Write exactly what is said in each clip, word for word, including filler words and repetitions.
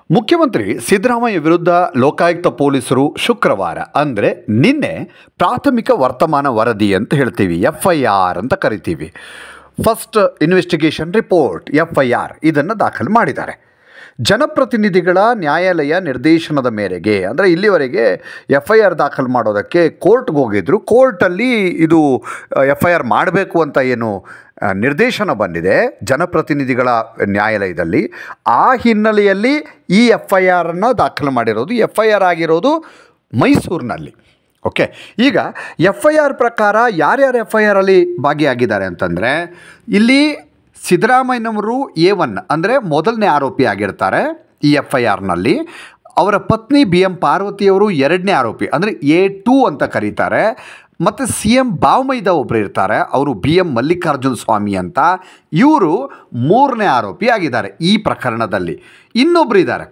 ಮುಖ್ಯಮಂತ್ರಿ ಸಿದ್ದರಾಮಯ್ಯ ವಿರುದ್ಧ ಲೋಕಾಯುಕ್ತ ಪೊಲೀಸರು ಶುಕ್ರವಾರ ಅಂದರೆ ನಿನ್ನೆ ಪ್ರಾಥಮಿಕ ವರ್ತಮಾನ ವರದಿ ಅಂತ ಹೇಳ್ತೀವಿ, ಎಫ್ ಐ ಆರ್ ಅಂತ ಕರಿತೀವಿ, first investigation report F I R ಇದನ್ನು ದಾಖಲು ಮಾಡಿದ್ದಾರೆ. ಜನಪ್ರತಿನಿಧಿಗಳ ನ್ಯಾಯಾಲಯ ನಿರ್ದೇಶನದ ಮೇರೆಗೆ, ಅಂದರೆ ಇಲ್ಲಿವರೆಗೆ ಎಫ್ ಐ ಆರ್ ದಾಖಲು ಮಾಡೋದಕ್ಕೆ ಕೋರ್ಟ್ಗೆ ಹೋಗಿದ್ರು. ಕೋರ್ಟಲ್ಲಿ ಇದು ಎಫ್ ಐ ಆರ್ ಮಾಡಬೇಕು ಅಂತ ಏನು ನಿರ್ದೇಶನ ಬಂದಿದೆ ಜನಪ್ರತಿನಿಧಿಗಳ ನ್ಯಾಯಾಲಯದಲ್ಲಿ, ಆ ಹಿನ್ನೆಲೆಯಲ್ಲಿ ಈ ಎಫ್ ಐ ಆರನ್ನು ದಾಖಲು ಮಾಡಿರೋದು. ಎಫ್ ಐ ಆರ್ ಆಗಿರೋದು ಮೈಸೂರಿನಲ್ಲಿ. ಓಕೆ, ಈಗ ಎಫ್ ಐ ಆರ್ ಪ್ರಕಾರ ಯಾರ್ಯಾರು ಎಫ್ ಐ ಆರಲ್ಲಿ ಭಾಗಿಯಾಗಿದ್ದಾರೆ ಅಂತಂದರೆ, ಇಲ್ಲಿ ಸಿದ್ದರಾಮಯ್ಯನವರು ಎ ಒನ್ ಅಂದರೆ ಮೊದಲನೇ ಆರೋಪಿ ಆಗಿರ್ತಾರೆ ಈ ಎಫ್ ಐ ಆರ್ನಲ್ಲಿ. ಅವರ ಪತ್ನಿ ಬಿ ಎಂ ಪಾರ್ವತಿಯವರು ಎರಡನೇ ಆರೋಪಿ ಅಂದರೆ ಎ ಟೂ ಅಂತ ಕರೀತಾರೆ. ಮತ್ತು ಸಿ ಎಂ ಬಾವಮೈದ ಒಬ್ಬರು ಇರ್ತಾರೆ, ಅವರು ಬಿ ಎಂ ಮಲ್ಲಿಕಾರ್ಜುನ ಸ್ವಾಮಿ ಅಂತ, ಇವರು ಮೂರನೇ ಆರೋಪಿ ಆಗಿದ್ದಾರೆ ಈ ಪ್ರಕರಣದಲ್ಲಿ. ಇನ್ನೊಬ್ಬರು ಇದ್ದಾರೆ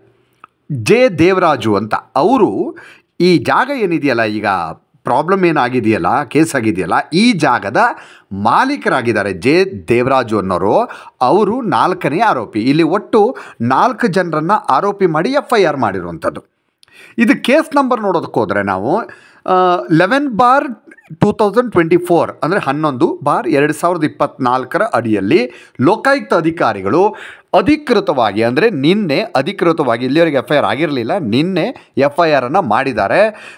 ಜೆ ದೇವರಾಜು ಅಂತ, ಅವರು ಈ ಜಾಗ ಏನಿದೆಯಲ್ಲ, ಈಗ ಪ್ರಾಬ್ಲಮ್ ಏನಾಗಿದೆಯಲ್ಲ, ಕೇಸ್ ಆಗಿದೆಯಲ್ಲ, ಈ ಜಾಗದ ಮಾಲೀಕರಾಗಿದ್ದಾರೆ ಜೆ ದೇವರಾಜು ಅನ್ನೋರು. ಅವರು ನಾಲ್ಕನೇ ಆರೋಪಿ. ಇಲ್ಲಿ ಒಟ್ಟು ನಾಲ್ಕು ಜನರನ್ನು ಆರೋಪಿ ಮಾಡಿ ಎಫ್ ಐ ಆರ್ ಮಾಡಿರುವಂಥದ್ದು. ಇದು ಕೇಸ್ ನಂಬರ್ ನೋಡೋದಕ್ಕೆ ಹೋದರೆ ನಾವು eleven bar two thousand twenty four ಅಂದರೆ ಹನ್ನೊಂದು ಬಾರ್ ಎರಡು ಸಾವಿರದ ಇಪ್ಪತ್ತ್ನಾಲ್ಕರ ಅಡಿಯಲ್ಲಿ ಲೋಕಾಯುಕ್ತ ಅಧಿಕಾರಿಗಳು ಅಧಿಕೃತವಾಗಿ, ಅಂದರೆ ನಿನ್ನೆ ಅಧಿಕೃತವಾಗಿ, ಇಲ್ಲಿವರೆಗೆ ಎಫ್ ಐ ಆರ್ ಆಗಿರಲಿಲ್ಲ, ನಿನ್ನೆ ಎಫ್ ಐ ಆರನ್ನು ಮಾಡಿದ್ದಾರೆ.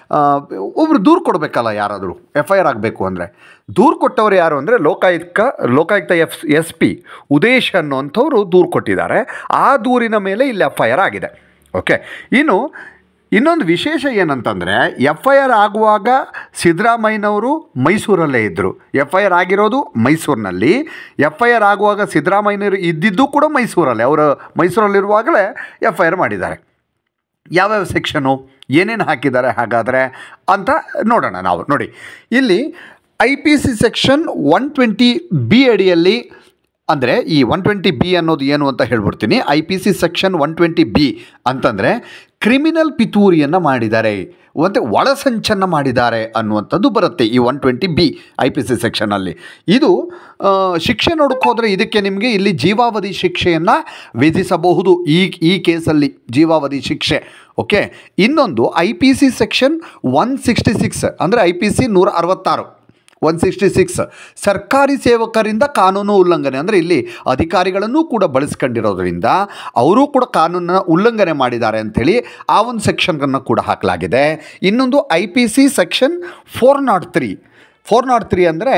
ಒಬ್ಬರು ದೂರು ಕೊಡಬೇಕಲ್ಲ, ಯಾರಾದರೂ ಎಫ್ ಐ ಆರ್ ಆಗಬೇಕು ಅಂದರೆ. ದೂರು ಕೊಟ್ಟವರು ಯಾರು ಅಂದರೆ Lokayukta Lokayukta F S P Udesh ಅನ್ನುವಂಥವ್ರು ದೂರು ಕೊಟ್ಟಿದ್ದಾರೆ. ಆ ದೂರಿನ ಮೇಲೆ ಇಲ್ಲಿ ಎಫ್ ಐ ಆರ್ ಆಗಿದೆ. ಓಕೆ, ಇನ್ನು ಇನ್ನೊಂದು ವಿಶೇಷ ಏನಂತಂದರೆ, ಎಫ್ ಐ ಆರ್ ಆಗುವಾಗ ಸಿದ್ದರಾಮಯ್ಯನವರು ಮೈಸೂರಲ್ಲೇ ಇದ್ದರು. ಎಫ್ ಐ ಆರ್ ಆಗಿರೋದು ಮೈಸೂರಿನಲ್ಲಿ. ಎಫ್ ಐ ಆರ್ ಆಗುವಾಗ ಸಿದ್ದರಾಮಯ್ಯನವರು ಇದ್ದಿದ್ದು ಕೂಡ ಮೈಸೂರಲ್ಲೇ. ಅವರು ಮೈಸೂರಲ್ಲಿರುವಾಗಲೇ ಎಫ್ ಐ ಆರ್ ಮಾಡಿದ್ದಾರೆ. ಯಾವ್ಯಾವ ಸೆಕ್ಷನು ಏನೇನು ಹಾಕಿದ್ದಾರೆ ಹಾಗಾದರೆ ಅಂತ ನೋಡೋಣ ನಾವು. ನೋಡಿ, ಇಲ್ಲಿ I P C section one twenty B ಅಡಿಯಲ್ಲಿ, ಅಂದರೆ ಈ ಒನ್ ಟ್ವೆಂಟಿ ಬಿ ಅನ್ನೋದು ಏನು ಅಂತ ಹೇಳ್ಬಿಡ್ತೀನಿ. I P C section one twenty B ಅಂತಂದರೆ ಕ್ರಿಮಿನಲ್ ಪಿತೂರಿಯನ್ನು ಮಾಡಿದ್ದಾರೆ, ಮತ್ತು ಒಳಸಂಚನ್ನು ಮಾಡಿದ್ದಾರೆ ಅನ್ನುವಂಥದ್ದು ಬರುತ್ತೆ ಈ one twenty B I P C ಸೆಕ್ಷನಲ್ಲಿ. ಇದು ಶಿಕ್ಷೆ ನೋಡೋಕ್ಕೆ ಹೋದರೆ ಇದಕ್ಕೆ ನಿಮಗೆ ಇಲ್ಲಿ ಜೀವಾವಧಿ ಶಿಕ್ಷೆಯನ್ನು ವಿಧಿಸಬಹುದು ಈ ಈ ಕೇಸಲ್ಲಿ, ಜೀವಾವಧಿ ಶಿಕ್ಷೆ. ಓಕೆ, ಇನ್ನೊಂದು I P C section one sixty six ಅಂದರೆ ಐ ಪಿ ಸಿ ನೂರ ಅರವತ್ತಾರು ಒನ್ ಸಿಕ್ಸ್ಟಿ ಸಿಕ್ಸ್ ಸರ್ಕಾರಿ ಸೇವಕರಿಂದ ಕಾನೂನು ಉಲ್ಲಂಘನೆ, ಅಂದರೆ ಇಲ್ಲಿ ಅಧಿಕಾರಿಗಳನ್ನು ಕೂಡ ಬಳಸ್ಕೊಂಡಿರೋದ್ರಿಂದ ಅವರು ಕೂಡ ಕಾನೂನನ್ನು ಉಲ್ಲಂಘನೆ ಮಾಡಿದ್ದಾರೆ ಅಂಥೇಳಿ ಆ ಒಂದು ಸೆಕ್ಷನ್ಗಳನ್ನು ಕೂಡ ಹಾಕಲಾಗಿದೆ. ಇನ್ನೊಂದು I P C section four naught three four naught three ಅಂದರೆ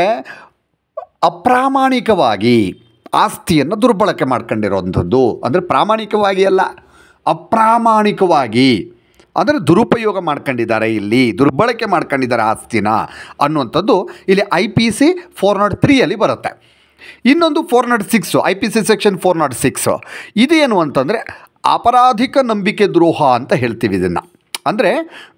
ಅಪ್ರಾಮಾಣಿಕವಾಗಿ ಆಸ್ತಿಯನ್ನು ದುರ್ಬಳಕೆ ಮಾಡ್ಕೊಂಡಿರೋವಂಥದ್ದು, ಅಂದರೆ ಪ್ರಾಮಾಣಿಕವಾಗಿ ಅಲ್ಲ, ಅಪ್ರಾಮಾಣಿಕವಾಗಿ ಅಂದರೆ ದುರುಪಯೋಗ ಮಾಡ್ಕೊಂಡಿದ್ದಾರೆ, ಇಲ್ಲಿ ದುರ್ಬಳಕೆ ಮಾಡ್ಕೊಂಡಿದ್ದಾರೆ ಆಸ್ತಿನ ಅನ್ನುವಂಥದ್ದು ಇಲ್ಲಿ I P C four naught ತ್ರೀಯಲ್ಲಿ ಬರುತ್ತೆ. ಇನ್ನೊಂದು four naught six I P C section four naught six ಇದೇನು ಅಂತಂದರೆ ಅಪರಾಧಿಕ ನಂಬಿಕೆ ದ್ರೋಹ ಅಂತ ಹೇಳ್ತೀವಿ ಇದನ್ನು. ಅಂದರೆ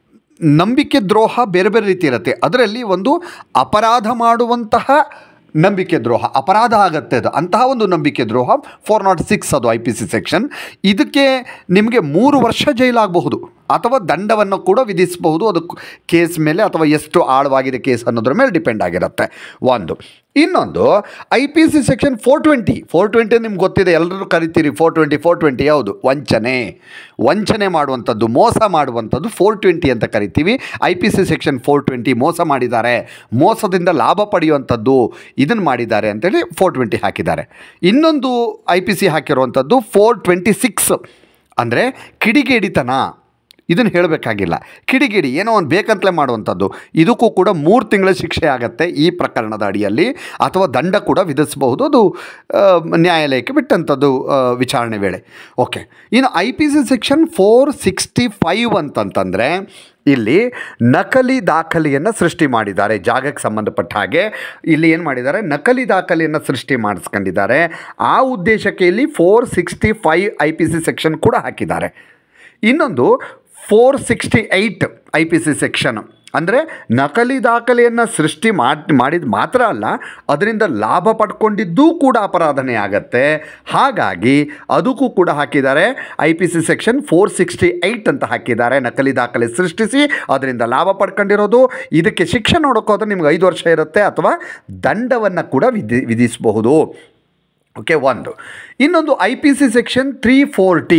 ನಂಬಿಕೆ ದ್ರೋಹ ಬೇರೆ ಬೇರೆ ರೀತಿ ಇರುತ್ತೆ. ಅದರಲ್ಲಿ ಒಂದು ಅಪರಾಧ ಮಾಡುವಂತಹ ನಂಬಿಕೆ ದ್ರೋಹ, ಅಪರಾಧ ಆಗುತ್ತೆ ಅದು, ಅಂತಹ ಒಂದು ನಂಬಿಕೆ ದ್ರೋಹ ಫೋರ್ ನಾಟ್ ಸಿಕ್ಸ್ ಅದು ಐ ಪಿ ಸಿ ಸೆಕ್ಷನ್. ಇದಕ್ಕೆ ನಿಮಗೆ ಮೂರು ವರ್ಷ ಜೈಲಾಗಬಹುದು ಅಥವಾ ದಂಡವನ್ನು ಕೂಡ ವಿಧಿಸಬಹುದು. ಅದು ಕೇಸ್ ಮೇಲೆ ಅಥವಾ ಎಷ್ಟು ಆಳವಾಗಿದೆ ಕೇಸ್ ಅನ್ನೋದ್ರ ಮೇಲೆ ಡಿಪೆಂಡ್ ಆಗಿರುತ್ತೆ ಒಂದು. ಇನ್ನೊಂದು I P C section four twenty four twenty ನಿಮ್ಗೆ ಗೊತ್ತಿದೆ, ಎಲ್ಲರೂ ಕರಿತೀರಿ ಫೋರ್ ಟ್ವೆಂಟಿ ಫೋರ್ ಟ್ವೆಂಟಿ ಯಾವುದು? ವಂಚನೆ ವಂಚನೆ ಮಾಡುವಂಥದ್ದು, ಮೋಸ ಮಾಡುವಂಥದ್ದು ಫೋರ್ ಟ್ವೆಂಟಿ ಅಂತ ಕರಿತೀವಿ. I P C section four twenty ಮೋಸ ಮಾಡಿದ್ದಾರೆ, ಮೋಸದಿಂದ ಲಾಭ ಪಡೆಯುವಂಥದ್ದು, ಇದನ್ನು ಮಾಡಿದ್ದಾರೆ ಅಂತೇಳಿ ಫೋರ್ ಟ್ವೆಂಟಿ ಹಾಕಿದ್ದಾರೆ. ಇನ್ನೊಂದು ಐ ಪಿ ಸಿ ಹಾಕಿರುವಂಥದ್ದು ಫೋರ್ ಟ್ವೆಂಟಿ ಸಿಕ್ಸ್ ಅಂದರೆ ಕಿಡಿಗೇಡಿತನ. ಇದನ್ನು ಹೇಳಬೇಕಾಗಿಲ್ಲ, ಕಿಡಿಗೇಡಿ ಏನೋ ಒಂದು ಬೇಕಂತಲೇ ಮಾಡುವಂಥದ್ದು. ಇದಕ್ಕೂ ಕೂಡ ಮೂರು ತಿಂಗಳ ಶಿಕ್ಷೆ ಆಗುತ್ತೆ ಈ ಪ್ರಕರಣದ ಅಡಿಯಲ್ಲಿ, ಅಥವಾ ದಂಡ ಕೂಡ ವಿಧಿಸಬಹುದು. ಅದು ನ್ಯಾಯಾಲಯಕ್ಕೆ ಬಿಟ್ಟಂಥದ್ದು ವಿಚಾರಣೆ ವೇಳೆ. ಓಕೆ, ಇನ್ನು I P C section four sixty five ಅಂತಂತಂದರೆ ಇಲ್ಲಿ ನಕಲಿ ದಾಖಲೆಯನ್ನು ಸೃಷ್ಟಿ ಮಾಡಿದ್ದಾರೆ. ಜಾಗಕ್ಕೆ ಸಂಬಂಧಪಟ್ಟ ಹಾಗೆ ಇಲ್ಲಿ ಏನು ಮಾಡಿದ್ದಾರೆ, ನಕಲಿ ದಾಖಲೆಯನ್ನು ಸೃಷ್ಟಿ ಮಾಡಿಸ್ಕೊಂಡಿದ್ದಾರೆ. ಆ ಉದ್ದೇಶಕ್ಕೆ ಇಲ್ಲಿ four sixty five I P C section ಕೂಡ ಹಾಕಿದ್ದಾರೆ. ಇನ್ನೊಂದು four sixty eight I P C section ಅಂದರೆ ನಕಲಿ ದಾಖಲೆಯನ್ನು ಸೃಷ್ಟಿ ಮಾಡಿ ಮಾಡಿದ ಮಾತ್ರ ಅಲ್ಲ, ಅದರಿಂದ ಲಾಭ ಪಡ್ಕೊಂಡಿದ್ದೂ ಕೂಡ ಅಪರಾಧನೇ ಆಗತ್ತೆ. ಹಾಗಾಗಿ ಅದಕ್ಕೂ ಕೂಡ ಹಾಕಿದ್ದಾರೆ I P C section four sixty eight ಅಂತ ಹಾಕಿದ್ದಾರೆ. ನಕಲಿ ದಾಖಲೆ ಸೃಷ್ಟಿಸಿ ಅದರಿಂದ ಲಾಭ ಪಡ್ಕೊಂಡಿರೋದು. ಇದಕ್ಕೆ ಶಿಕ್ಷೆ ನೋಡೋಕ್ಕೋದ್ರೆ ನಿಮ್ಗೆ ಐದು ವರ್ಷ ಇರುತ್ತೆ ಅಥವಾ ದಂಡವನ್ನು ಕೂಡ ವಿಧಿ ವಿಧಿಸಬಹುದು. ಓಕೆ, ಒಂದು. ಇನ್ನೊಂದು I P C section three forty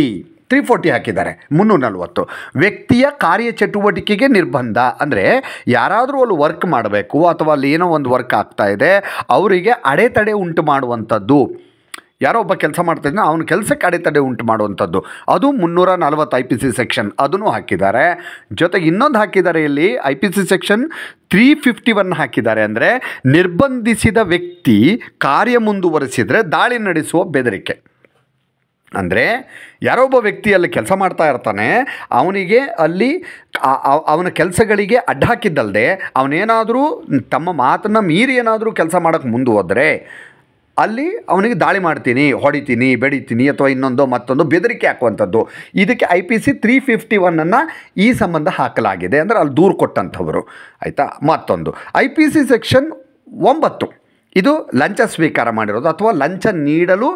three forty ಹಾಕಿದ್ದಾರೆ ಮುನ್ನೂರ ನಲ್ವತ್ತು. ವ್ಯಕ್ತಿಯ ಕಾರ್ಯಚಟುವಟಿಕೆಗೆ ನಿರ್ಬಂಧ ಅಂದರೆ ಯಾರಾದರೂ ಅಲ್ಲಿ ವರ್ಕ್ ಮಾಡಬೇಕು ಅಥವಾ ಅಲ್ಲಿ ಏನೋ ಒಂದು ವರ್ಕ್ ಆಗ್ತಾ ಇದೆ ಅವರಿಗೆ ಅಡೆತಡೆ ಉಂಟು ಮಾಡುವಂಥದ್ದು. ಯಾರೋ ಒಬ್ಬ ಕೆಲಸ ಮಾಡ್ತಾಯಿದ್ದ ಅವನ ಕೆಲಸಕ್ಕೆ ಅಡೆತಡೆ ಉಂಟು ಮಾಡುವಂಥದ್ದು ಅದು ಮುನ್ನೂರ ನಲ್ವತ್ತು ಐ ಪಿ ಸಿ ಸೆಕ್ಷನ್ ಅದನ್ನು ಹಾಕಿದ್ದಾರೆ. ಜೊತೆಗೆ ಇನ್ನೊಂದು ಹಾಕಿದ್ದಾರೆ ಇಲ್ಲಿ I P C section three fifty one ಹಾಕಿದ್ದಾರೆ. ಅಂದರೆ ನಿರ್ಬಂಧಿಸಿದ ವ್ಯಕ್ತಿ ಕಾರ್ಯ ಮುಂದುವರಿಸಿದರೆ ದಾಳಿ ನಡೆಸುವ ಬೆದರಿಕೆ. ಅಂದರೆ ಯಾರೋ ಒಬ್ಬ ವ್ಯಕ್ತಿಯಲ್ಲಿ ಕೆಲಸ ಮಾಡ್ತಾ ಇರ್ತಾನೆ, ಅವನಿಗೆ ಅಲ್ಲಿ ಅವನ ಕೆಲಸಗಳಿಗೆ ಅಡ್ಡ ಹಾಕಿದ್ದಲ್ಲದೆ ಅವನೇನಾದರೂ ತಮ್ಮ ಮಾತನ್ನು ಮೀರಿ ಏನಾದರೂ ಕೆಲಸ ಮಾಡೋಕ್ಕೆ ಮುಂದುವರೆದ್ರೆ ಅಲ್ಲಿ ಅವನಿಗೆ ದಾಳಿ ಮಾಡ್ತೀನಿ, ಹೊಡಿತೀನಿ, ಬೆಡಿತೀನಿ ಅಥವಾ ಇನ್ನೊಂದು ಮತ್ತೊಂದು ಬೆದರಿಕೆ ಹಾಕುವಂಥದ್ದು. ಇದಕ್ಕೆ I P C three fifty ಒನ್ನನ್ನು ಈ ಸಂಬಂಧ ಹಾಕಲಾಗಿದೆ. ಅಂದರೆ ಅಲ್ಲಿ ದೂರು ಕೊಟ್ಟಂಥವರು ಆಯಿತಾ. ಮತ್ತೊಂದು ಐ ಪಿ ಸಿ ಸೆಕ್ಷನ್ ಒಂಬತ್ತು, ಇದು ಲಂಚ ಸ್ವೀಕಾರ ಮಾಡಿರೋದು ಅಥವಾ ಲಂಚ ನೀಡಲು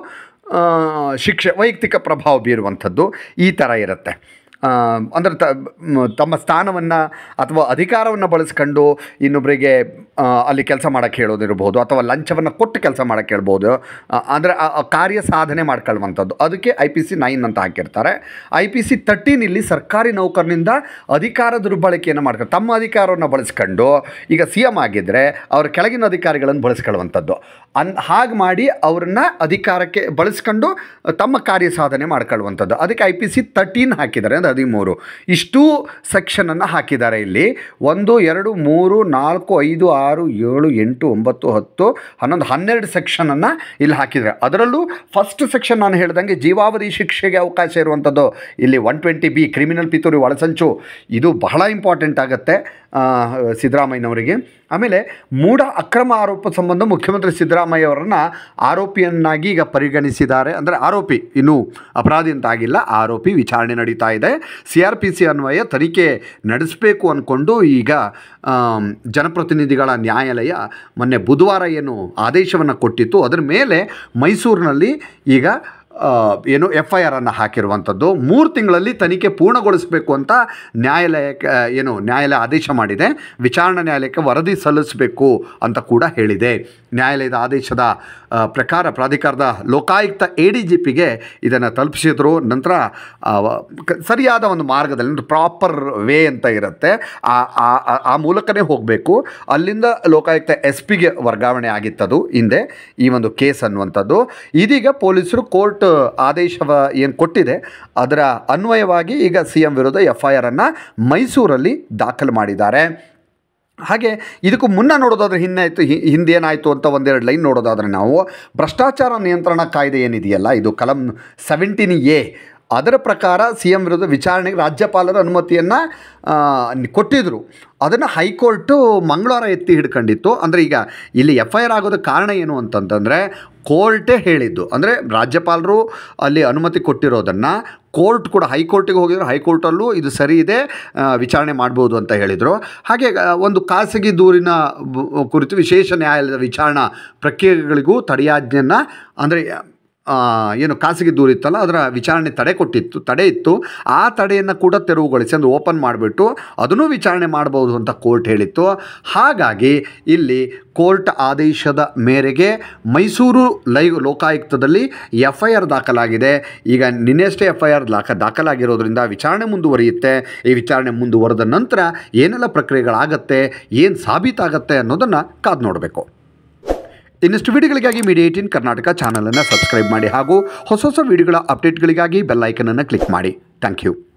ಶಿಕ್ಷೆ ವೈಯಕ್ತಿಕ ಪ್ರಭಾವ ಬೀರುವಂಥದ್ದು ಈ ಥರ ಇರುತ್ತೆ. ಅಂದರೆ ತ ತಮ್ಮ ಸ್ಥಾನವನ್ನು ಅಥವಾ ಅಧಿಕಾರವನ್ನು ಬಳಸ್ಕೊಂಡು ಇನ್ನೊಬ್ಬರಿಗೆ ಅಲ್ಲಿ ಕೆಲಸ ಮಾಡೋಕ್ಕೆ ಹೇಳೋದಿರ್ಬೋದು ಅಥವಾ ಲಂಚವನ್ನು ಕೊಟ್ಟು ಕೆಲಸ ಮಾಡೋಕ್ಕೆ ಹೇಳ್ಬೋದು. ಅಂದರೆ ಕಾರ್ಯ ಸಾಧನೆ ಮಾಡ್ಕೊಳ್ಳುವಂಥದ್ದು ಅದಕ್ಕೆ ಐ ಪಿ ಸಿ ನೈನ್ ಅಂತ ಹಾಕಿರ್ತಾರೆ. ಐ ಪಿ ಸಿ ತರ್ಟೀನ್ ಇಲ್ಲಿ ಸರ್ಕಾರಿ ನೌಕರನಿಂದ ಅಧಿಕಾರ ದುರ್ಬಳಕೆಯನ್ನು ಮಾಡ್ಕೊಂಡು ತಮ್ಮ ಅಧಿಕಾರವನ್ನು ಬಳಸ್ಕೊಂಡು ಈಗ ಸಿ ಎಮ್ ಆಗಿದ್ದರೆ ಅವ್ರ ಕೆಳಗಿನ ಅಧಿಕಾರಿಗಳನ್ನು ಬಳಸ್ಕೊಳ್ಳುವಂಥದ್ದು ಅನ್ ಹಾಗೆ ಮಾಡಿ ಅವ್ರನ್ನ ಅಧಿಕಾರಕ್ಕೆ ಬಳಸ್ಕೊಂಡು ತಮ್ಮ ಕಾರ್ಯ ಸಾಧನೆ ಮಾಡ್ಕೊಳ್ಳುವಂಥದ್ದು ಅದಕ್ಕೆ ಐ ಪಿ ಸಿ ತರ್ಟೀನ್ ಹಾಕಿದ್ದಾರೆ. ಅಂದರೆ ಹದಿಮೂರು ಇಷ್ಟು ಸೆಕ್ಷನನ್ನು ಹಾಕಿದ್ದಾರೆ ಇಲ್ಲಿ. ಒಂದು ಎರಡು ಮೂರು ನಾಲ್ಕು ಐದು ಆರು ಏಳು ಎಂಟು ಒಂಬತ್ತು ಹತ್ತು ಹನ್ನೊಂದು ಹನ್ನೆರಡು ಸೆಕ್ಷನನ್ನು ಇಲ್ಲಿ ಹಾಕಿದ್ದಾರೆ. ಅದರಲ್ಲೂ ಫಸ್ಟ್ ಸೆಕ್ಷನ್ ನಾನು ಹೇಳ್ದಂಗೆ ಜೀವಾವಧಿ ಶಿಕ್ಷೆಗೆ ಅವಕಾಶ ಇರುವಂಥದ್ದು ಇಲ್ಲಿ ಒನ್ ಟ್ವೆಂಟಿ ಬಿ ಕ್ರಿಮಿನಲ್ ಪಿತೂರಿ ಒಳಸಂಚು ಇದು ಬಹಳ ಇಂಪಾರ್ಟೆಂಟ್ ಆಗುತ್ತೆ ಸಿದ್ದರಾಮಯ್ಯನವರಿಗೆ. ಆಮೇಲೆ ಮೂಢ ಅಕ್ರಮ ಆರೋಪ ಸಂಬಂಧ ಮುಖ್ಯಮಂತ್ರಿ ಸಿದ್ದರಾಮಯ್ಯ ಅವರನ್ನು ಆರೋಪಿಯನ್ನಾಗಿ ಈಗ ಪರಿಗಣಿಸಿದ್ದಾರೆ. ಅಂದರೆ ಆರೋಪಿ ಇನ್ನೂ ಅಪರಾಧಿ ಅಂತ ಆಗಿಲ್ಲ, ಆರೋಪಿ ವಿಚಾರಣೆ ನಡೀತಾ ಇದೆ. ಸಿ ಆರ್ ಪಿ ಸಿ ಅನ್ವಯ ತನಿಖೆ ನಡೆಸಬೇಕು ಅಂದ್ಕೊಂಡು ಈಗ ಜನಪ್ರತಿನಿಧಿಗಳ ನ್ಯಾಯಾಲಯ ಮೊನ್ನೆ ಬುಧವಾರ ಏನು ಆದೇಶವನ್ನು ಕೊಟ್ಟಿತ್ತು ಅದರ ಮೇಲೆ ಮೈಸೂರಿನಲ್ಲಿ ಈಗ ಏನು ಎಫ್ ಐ ಆರನ್ನು ಹಾಕಿರುವಂಥದ್ದು. ಮೂರು ತಿಂಗಳಲ್ಲಿ ತನಿಖೆ ಪೂರ್ಣಗೊಳಿಸಬೇಕು ಅಂತ ನ್ಯಾಯಾಲಯಕ್ಕೆ ಏನು ನ್ಯಾಯಾಲಯ ಆದೇಶ ಮಾಡಿದೆ. ವಿಚಾರಣಾ ನ್ಯಾಯಾಲಯಕ್ಕೆ ವರದಿ ಸಲ್ಲಿಸಬೇಕು ಅಂತ ಕೂಡ ಹೇಳಿದೆ. ನ್ಯಾಯಾಲಯದ ಆದೇಶದ ಪ್ರಕಾರ ಪ್ರಾಧಿಕಾರದ ಲೋಕಾಯುಕ್ತ ಎ ಡಿ ಜಿ ಪಿಗೆ ಇದನ್ನು ತಲುಪಿಸಿದ್ರು. ನಂತರ ಸರಿಯಾದ ಒಂದು ಮಾರ್ಗದಲ್ಲಿ ಅಂದರೆ ಪ್ರಾಪರ್ ವೇ ಅಂತ ಇರುತ್ತೆ ಆ ಮೂಲಕನೇ ಹೋಗಬೇಕು. ಅಲ್ಲಿಂದ ಲೋಕಾಯುಕ್ತ ಎಸ್ ಪಿಗೆ ವರ್ಗಾವಣೆ ಆಗಿತ್ತದು ಹಿಂದೆ ಈ ಒಂದು ಕೇಸ್ ಅನ್ನುವಂಥದ್ದು. ಇದೀಗ ಪೊಲೀಸರು ಕೋರ್ಟ್ ಆದೇಶವ ಏನು ಕೊಟ್ಟಿದೆ ಅದರ ಅನ್ವಯವಾಗಿ ಈಗ ಸಿ ಎಂ ವಿರುದ್ಧ ಎಫ್ ಐ ಆರನ್ನು ಮೈಸೂರಲ್ಲಿ ದಾಖಲು ಮಾಡಿದ್ದಾರೆ. ಹಾಗೆ ಇದಕ್ಕೂ ಮುನ್ನ ನೋಡೋದಾದರೆ ಹಿಂದಾಯಿತು ಹಿಂದೇನಾಯಿತು ಅಂತ ಒಂದೆರಡು ಲೈನ್ ನೋಡೋದಾದರೆ ನಾವು ಭ್ರಷ್ಟಾಚಾರ ನಿಯಂತ್ರಣ ಕಾಯ್ದೆ ಏನಿದೆಯಲ್ಲ ಇದು ಕಲಂ ಸೆವೆಂಟೀನ್ ಎ ಅದರ ಪ್ರಕಾರ ಸಿ ಎಂ ವಿರುದ್ಧ ವಿಚಾರಣೆಗೆ ರಾಜ್ಯಪಾಲರ ಅನುಮತಿಯನ್ನು ಕೊಟ್ಟಿದ್ದರು. ಅದನ್ನು ಹೈಕೋರ್ಟು ಮಂಗಳವಾರ ಎತ್ತಿ ಹಿಡ್ಕೊಂಡಿತ್ತು. ಅಂದರೆ ಈಗ ಇಲ್ಲಿ ಎಫ್ ಐ ಆರ್ ಆಗೋದಕ್ಕೆ ಕಾರಣ ಏನು ಅಂತಂತಂದರೆ ಕೋರ್ಟೇ ಹೇಳಿದ್ದು. ಅಂದರೆ ರಾಜ್ಯಪಾಲರು ಅಲ್ಲಿ ಅನುಮತಿ ಕೊಟ್ಟಿರೋದನ್ನು ಕೋರ್ಟ್ ಕೂಡ ಹೈಕೋರ್ಟಿಗೆ ಹೋಗಿದ್ರು, ಹೈಕೋರ್ಟಲ್ಲೂ ಇದು ಸರಿ ಇದೆ ವಿಚಾರಣೆ ಮಾಡ್ಬೋದು ಅಂತ ಹೇಳಿದರು. ಹಾಗೆ ಒಂದು ಖಾಸಗಿ ದೂರಿನ ಕುರಿತು ವಿಶೇಷ ನ್ಯಾಯಾಲಯದ ವಿಚಾರಣಾ ಪ್ರಕ್ರಿಯೆಗಳಿಗೂ ತಡೆಯಾಜ್ಞೆಯನ್ನು ಅಂದರೆ ಏನು ಖಾಸಗಿ ದೂರು ಇತ್ತಲ್ಲ ಅದರ ವಿಚಾರಣೆ ತಡೆ ಕೊಟ್ಟಿತ್ತು ತಡೆ ಇತ್ತು ಆ ತಡೆಯನ್ನು ಕೂಡ ತೆರವುಗೊಳಿಸಿ ಅಂದರೆ ಓಪನ್ ಮಾಡಿಬಿಟ್ಟು ಅದನ್ನು ವಿಚಾರಣೆ ಮಾಡ್ಬೋದು ಅಂತ ಕೋರ್ಟ್ ಹೇಳಿತ್ತು. ಹಾಗಾಗಿ ಇಲ್ಲಿ ಕೋರ್ಟ್ ಆದೇಶದ ಮೇರೆಗೆ ಮೈಸೂರು ಲೈವ್ ಲೋಕಾಯುಕ್ತದಲ್ಲಿ ಎಫ್ ಐ ಆರ್ ದಾಖಲಾಗಿದೆ. ಈಗ ನಿನ್ನೆಷ್ಟೇ ಎಫ್ ಐ ಆರ್ ದಾಖ ದಾಖಲಾಗಿರೋದ್ರಿಂದ ವಿಚಾರಣೆ ಮುಂದುವರಿಯುತ್ತೆ. ಈ ವಿಚಾರಣೆ ಮುಂದುವರೆದ ನಂತರ ಏನೆಲ್ಲ ಪ್ರಕ್ರಿಯೆಗಳಾಗತ್ತೆ, ಏನು ಸಾಬೀತಾಗತ್ತೆ ಅನ್ನೋದನ್ನು ಕಾದು ನೋಡಬೇಕು. ಇನ್ನಷ್ಟು ವಿಡಿಯೋಗಳಿಗಾಗಿ ಮೀಡಿಯಾ ಏಟೀನ್ ಕರ್ನಾಟಕ ಚಾನಲನ್ನು ಸಬ್ಸ್ಕ್ರೈಬ್ ಮಾಡಿ ಹಾಗೂ ಹೊಸ ಹೊಸ ವಿಡಿಯೋಗಳ ಅಪ್ಡೇಟ್ಗಳಿಗಾಗಿ ಬೆಲ್ ಐಕನನ್ನು ಕ್ಲಿಕ್ ಮಾಡಿ. Thank you.